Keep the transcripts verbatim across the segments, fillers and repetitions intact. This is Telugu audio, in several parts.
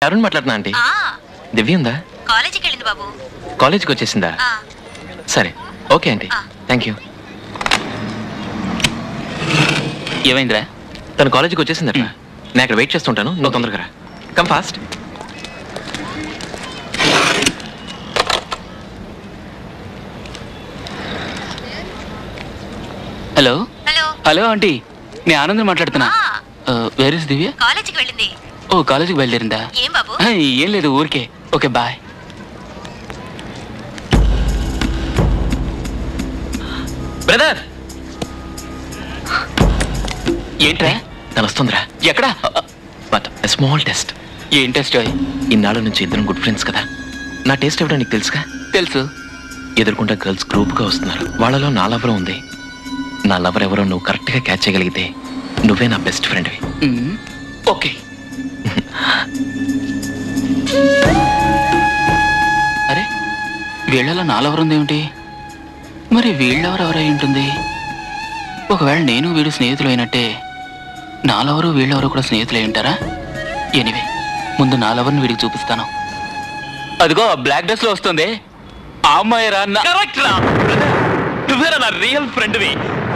అరుణ్ మాట్లాడుతున్నా ఆంటీ. దివ్య ఉందా? కాలేజీకి వెళ్ళింది బాబు. కాలేజీకి వచ్చేసిందా? సరే ఓకే ఆంటీ, థ్యాంక్ యూ. ఏమైందిరా? తను కాలేజీకి వచ్చేసిందట. నేను అక్కడ వెయిట్ చేస్తుంటాను, నువ్వు తొందరగా రా. Come fast. Hello hello hello aunty, నేను ఆనంద్ మాట్లాడుతున్నా. Where is Divya? కాలేజీకి వెళ్ళింది. ఓ కాలేజీకి బయలుదేరిందా? ఏం బాబు? ఏం లేదు, ఊరికే. Okay bye. బ్రదర్ ఏంట్రా? తను వస్తుందిరా. ఎక్కడా? But small test. ఏం టెస్ట్? ఇన్నాళ్ళ నుంచి ఇద్దరం గుడ్ ఫ్రెండ్స్ కదా. నా టేస్ట్ ఎవడో నీకు తెలుసుగా? తెలుసు. ఎదుర్కొంటే గర్ల్స్ గ్రూప్గా వస్తున్నారు. వాళ్ళలో నా లవర్ ఉంది. నా లవర్ ఎవరో నువ్వు కరెక్ట్గా క్యాచ్ చేయగలిగితే నువ్వే నా బెస్ట్ ఫ్రెండ్వి. ఓకే. అరే వీళ్ళలో నా లవర్ ఉందేమిటి? మరి వీళ్ళెవరెవరై ఉంటుంది? ఒకవేళ నేను వీడు స్నేహితులు అయినట్టే నా లవరు వీళ్ళెవరో కూడా స్నేహితులు అయి ఉంటారా? ఎనివే ముందు నా లవర్ని వీడికి చూపిస్తాను. అదిగో బ్లాక్ డ్రెస్ లో వస్తుంది ఆ అమ్మాయి రా. కరెక్ట్ రా, నువ్వేరా నా రియల్ ఫ్రెండ్వి.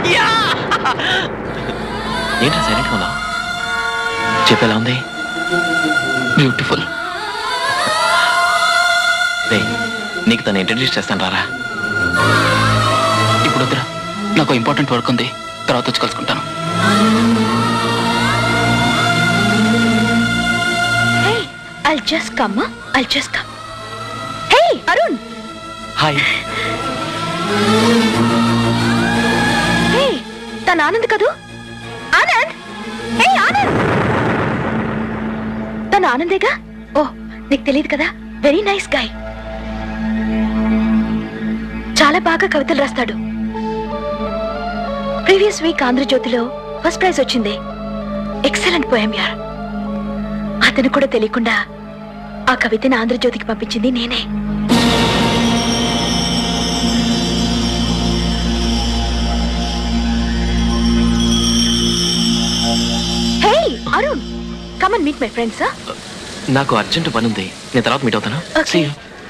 ఏంటో సైలెంట్గా ఉన్నావు? చెప్పేలా ఉంది? బ్యూటిఫుల్. నీకు తను ఇంట్రడ్యూస్ చేస్తాను రారా. ఇప్పుడు వద్దురా, నాకు ఇంపార్టెంట్ వర్క్ ఉంది, తర్వాత వచ్చి కలుసుకుంటాను. Hey, I'll just come, huh? I'll just come. Hey, Arun. Hi. Hey, తన ఆనంద్ కదూ? ఆనంద్. Hey, ఆనంద్. తన ఆనందేగా? ఓ నీకు తెలియదు కదా, వెరీ నైస్ గాయ్. చాలా బాగా కవితలు రాస్తాడు. ప్రీవియస్ వీక్ ఆంధ్రజ్యోతిలో ఫస్ట్ ప్రైజ్ వచ్చింది. ఎక్సలెంట్ పోయం యార్. అతను కూడా తెలియకుండా ఆ కవితని ఆంధ్రజ్యోతికి పంపించింది నేనే. Hey Arun, come and meet my friends. నాకు అర్జెంట్ పని ఉంది, నేను తర్వాత మీట్ అవుతాను. ఓకే.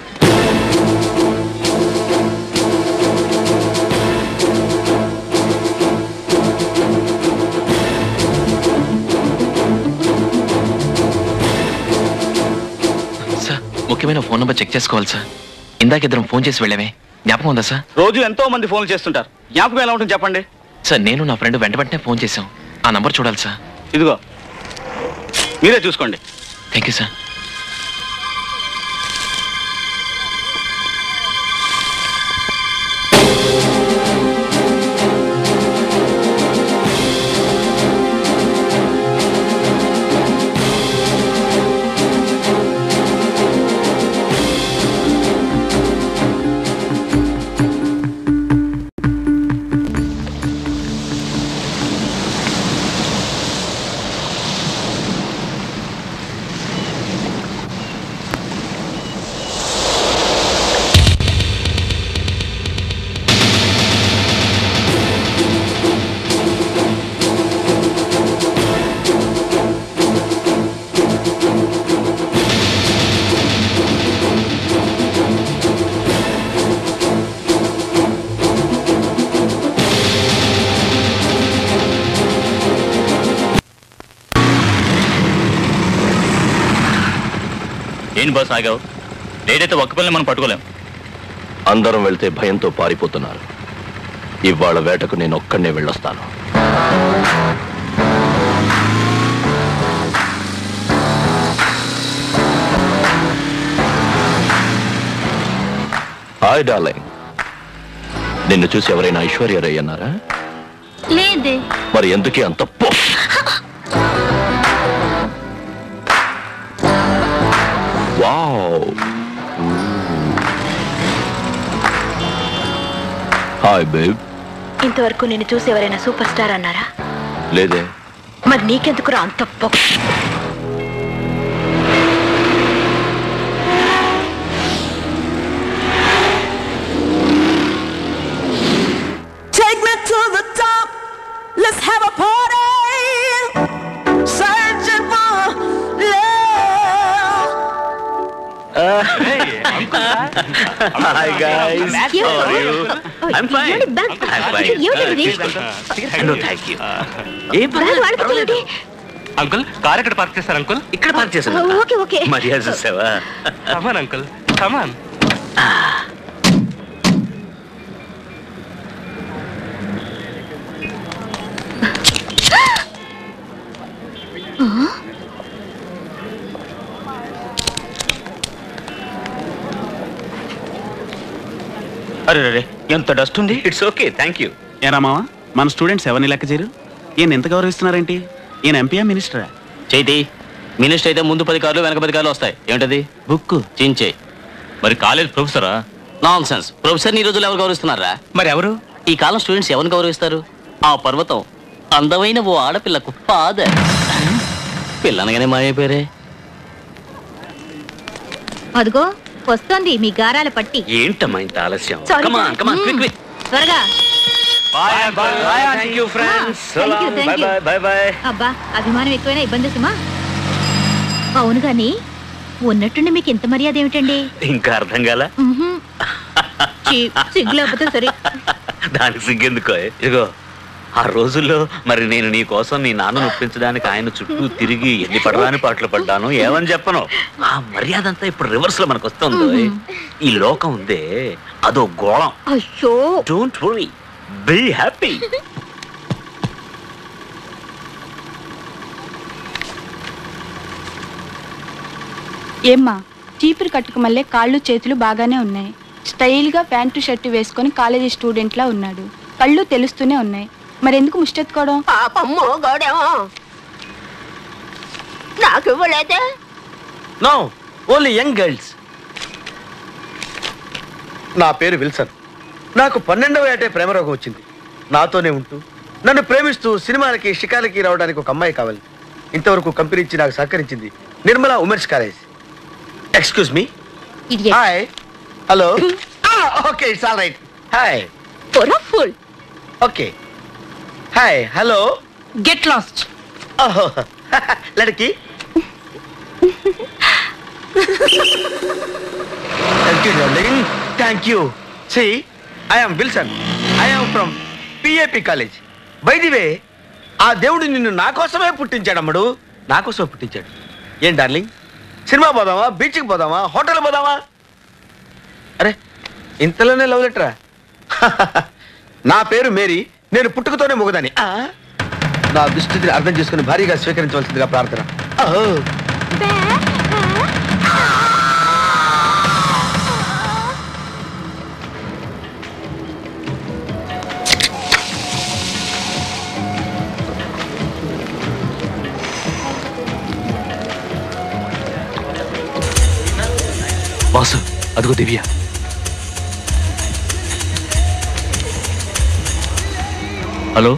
సార్ ముఖ్యమైన ఫోన్ నెంబర్ చెక్ చేసుకోవాలి సార్. ఇందాక ఇద్దరం ఫోన్ చేసి వెళ్ళామే, జ్ఞాపకం ఉందా సార్? రోజు ఎంతో మంది ఫోన్లు చేస్తుంటారు, జ్ఞాపకం ఎలా ఉంటుంది చెప్పండి. సార్ నేను నా ఫ్రెండ్ వెంట వెంటనే ఫోన్ చేశాం. ఆ నంబర్ చూడాలి సార్. ఇదిగో మీరే చూసుకోండి. Thank you sir. ఏం బాస్ ఆగావు? లేట్ అయితే ఒక్క పిల్లని మనం పట్టుకోలేం. అందరం వెళ్తే భయంతో పారిపోతున్నారు. ఇవాళ వేటకు నేను ఒక్కడనే వెళ్ళొస్తాను. హాయ్ డార్లింగ్, నిన్ను చూసి ఎవరైనా ఐశ్వర్య రై అన్నారా? లేదే. మరి ఎందుకే అంత పో? Wow, hi babe. ఇంతవరకు నేను చూసి ఎవరైనా సూపర్ స్టార్ అన్నారా? లేదే. మరి నీకెందుకురా అంత పొగ? Take me to the top, let's have a party. Searching for love. Hi guys. How are you? I am fine. I am fine. No thank you. ఏ పర్వాలేదు. అంకుల్ కార్ ఎక్కడ పార్క్ చేస్తారు అంకుల్? ఇక్కడ పార్క్ చేశాను. ఓకే ఓకే మర్యాద చూసావా? Come on uncle come on. అరే రే ఎంత డస్ట్ ఉంది. It's okay thank you. ఏ రామావా, మన స్టూడెంట్స్ ఎవరిని లెక్క చేయరు? ఈయన ఎంత గౌరవిస్తున్నారేంటి? ఈయన ఎంపీయా మినిస్టరా? చైతి మినిస్టర్ అయితే ముందు పది కార్లు వెనక పది కార్లు వస్తాయి. ఏంటది? బుక్ చించే. మరి కాలేజ్ ప్రొఫెసరా? Nonsense. ప్రొఫెసర్ని ఈ రోజులు ఎవరు గౌరవిస్తున్నారా? మరి ఎవరు? ఈ కాలం స్టూడెంట్స్ ఎవరిని గౌరవిస్తారు? ఆ పర్వతం అందమైన ఓ ఆడపిల్లకు ఫాదర్. పిల్లనగానే మాయైపోయారే. అదిగో వస్తోంది మీ గారాల పట్టి. ఏంటమ్మా ఇంత ఆలస్యం? Sorry, come on sir. Come on quick quick. త్వరగా. Bye bye. Thank you friends. Thank you, thank bye you. Bye bye bye. అబ్బా అభిమానం ఎక్కువైనా ఇబ్బంది సుమా. అవును గాని ఉన్నట్టుండి మీకు ఇంత మర్యాద ఏమిటండి? ఇంకా అర్థం కాల? మ్మ్హ్మ్. చీ, సిగ్గు లేకపోతే సరే. దానికి సిగ్గెందుకో. ఇదిగో ఆ రోజుల్లో మరి నేను నీ కోసం నీ నాన్న ఒప్పించడానికి ఆయన చుట్టూ తిరిగి ఎన్ని పడరాని పాటలు పడ్డాను. ఏమని చెప్పను. ఆ మర్యాద అంతా ఇప్పుడు రివర్స్ లో మనకు వస్తుంది. ఈ లోకం ఉందే అదో గోళం. అయ్యో డోంట్ వరీ, బీ హ్యాపీ. ఏమ్మా, చీపురు కట్టుకు మళ్ళీ కాళ్ళు చేతులు బాగానే ఉన్నాయి. స్టైల్గా ప్యాంటు షర్టు వేసుకొని కాలేజీ స్టూడెంట్లా ఉన్నాడు. కళ్ళు తెలుస్తూనే ఉన్నాయి. మరెందుకు ముష్టెత్తుకోవడం? పాపమ్మో గోడేమో నాకు ఇవ్వలేదే. No, only young girls. నా పేరు విల్సన్. నాకు పన్నెండవ ఏటే ప్రేమ రోగం వచ్చింది. నాతోనే ఉంటూ నన్ను ప్రేమిస్తూ సినిమాలకి షికాలకి రావడానికి ఒక అమ్మాయి కావాలి. ఇంతవరకు కంపెనీ ఇచ్చి నాకు సహకరించింది Nirmala women's college. Excuse me. Hi. Hello. Okay, it's all right. Hi. Full. Okay. Hi. Hello. Get lost. ఓహో లड़की. Thank you, darling. Thank you. See, I am Wilson. I am from P A P college. By the way, ఆ దేవుడు నిన్ను నా కోసమే పుట్టించాడు అమ్మడు. నా కోసమే పుట్టించాడు. ఏం డార్లింగ్, సినిమా పోదామా, బీచ్కి పోదామా, హోటల్ పోదామా? అరే ఇంతలోనే లవ్ లెటరా? నా పేరు మేరీ. నేను పుట్టుకతోనే మొగదాని. నా దుస్థితిని అర్థం చేసుకుని భారీగా స్వీకరించవలసిందిగా ప్రార్థన. బాసు అదిగో దివ్య. హలో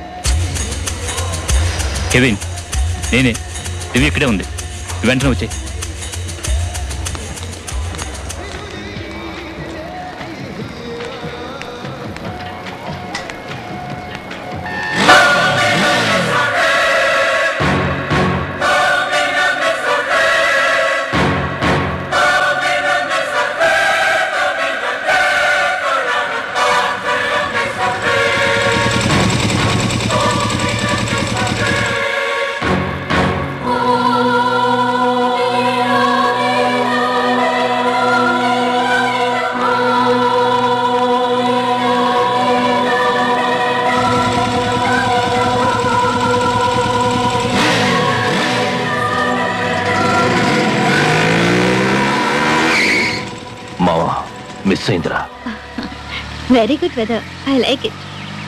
కెవిన్, నేనే. దివ్య ఇక్కడే ఉంది, వెంటనే వచ్చాయి. మిస్ అయిందిరా. Very good weather, I like it.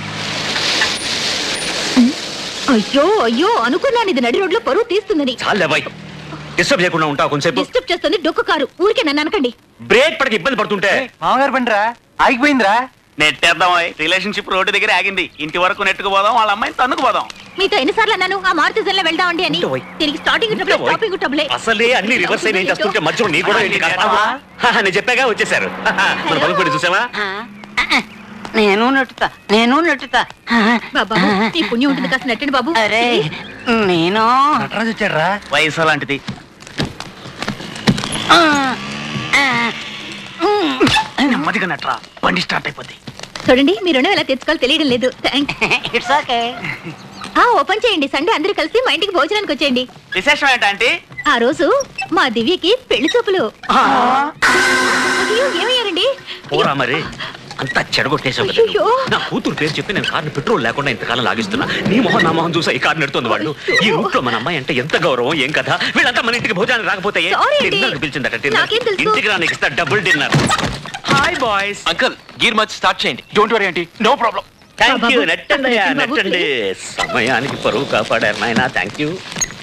అయ్యో అయ్యో అనుకున్నాను ఇది నడి రోడ్లో పరువు తీస్తుందని. చాలే బాయ్, డిస్టర్బ్ చేయకుండా ఉంటావు కొంచెంసేపు. డిస్టర్బ్ చేస్తుంది డొక్కు కారు. ఊరికే నన్ను అనకండి. బ్రేక్ పడక ఇబ్బంది పడుతుంటే మామగారు బండిరా ఆగిపోయిందిరా. నెట్టేద్దాం. రిలేషన్షిప్ రోడ్డు దగ్గర ఆగింది. ఇంటి వరకు నెట్టుకు పోదాం, వాళ్ళ అమ్మాయిని తన్నుకు పోదాం. మీతో ఎన్నిసార్లు అన్నాను ఆ మారుతి జన్లో వెళ్దామండి అని. తిరిగి స్టార్టింగ్ ట్రబుల్, స్టాపింగ్ ట్రబుల్. అసలే అన్ని రివర్స్ అయిన చేస్తుంటే మధ్యలో నీ కూడా ఏంటి కష్టావా? నేను చెప్పాగా వచ్చేసారు. మన పలుకుబడి చూసావా? నేను నట్టుతా, నేను నట్టుతా. బాబా నీ పుణ్యం ఉంటుంది కాస్త నట్టండి బాబు. అరే నేను నటరాజు వచ్చాడ్రా. వయసు అలాంటిది. నెమ్మదిగా నట్రా, బండి స్టార్ట్ అయిపోద్ది. చూడండి మీ రుణం ఎలా తెచ్చుకోవాలో తెలియడం లేదు. It's okay. ఆ ఓపెన్ చేయండి. సండే అందరూ కలిసి మా ఇంటికి భోజనానికి వచ్చేయండి. విశేషం ఏంటంటే ఆ రోజు మా దివ్యకి పెళ్లి చూపులు. అయ్యో, ఏమయ్యారండి? పోరా మరి అంతా చెడగొట్టేసావు కదా అయ్యో. నువ్వు. నా కూతురు పేరు చెప్పి నేను కార్ని పెట్రోల్ లేకుండా ఇంతకాలం లాగిస్తున్నా. నీ మొహం నా మొహం చూసా ఈ కారు నెడుతుంది వాళ్ళు. ఈ రూట్ లో మన అమ్మాయి అంటే ఎంత గౌరవం, ఏం కదా. వీళ్ళంతా మన ఇంటికి భోజనానికి రాకపోతే Sorry అండి. డిన్నర్ పిలిచిందట. డిన్నర్ నాకేం తెలుసు? ఇంటికి రానికి ఇస్తా double dinner. Hi boys. Uncle gear much start చేయండి. Don't worry aunty, no problem. Thank you. బాబు, నెట్టండి అయ్యా, బాబు, నెట్టండి. సమయానికి పరువు కాపాడారు నాయన. Thank you.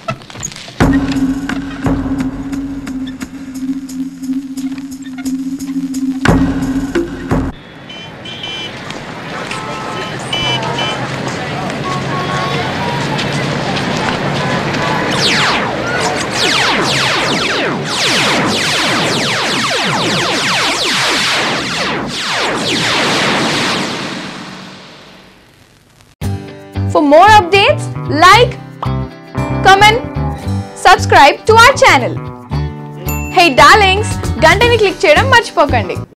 For more updates, like, comment, subscribe to our channel. Hey darlings, గంటని click చేయడం మర్చిపోకండి.